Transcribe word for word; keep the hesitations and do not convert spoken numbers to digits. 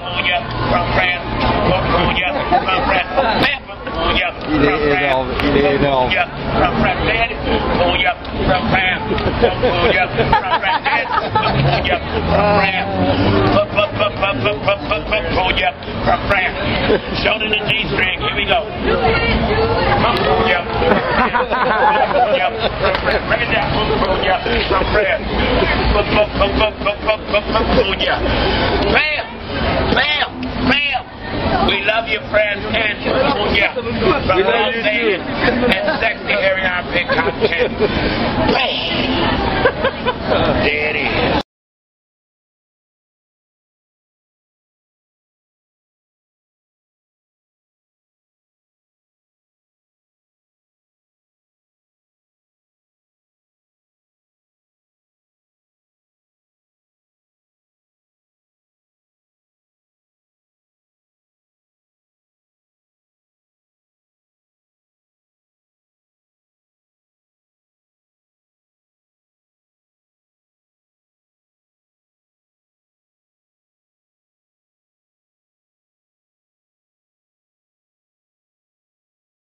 California, from France, California, from France, California, from France, California, from France, California, from France, California, from France, California, from France, California, from France. Shoulder to G string. Here we go. California, California, from France. Bring it down. California, from France. California. Bam! Bam! Bam! We love you, friends, and California from Los Angeles and sexy area armpit content.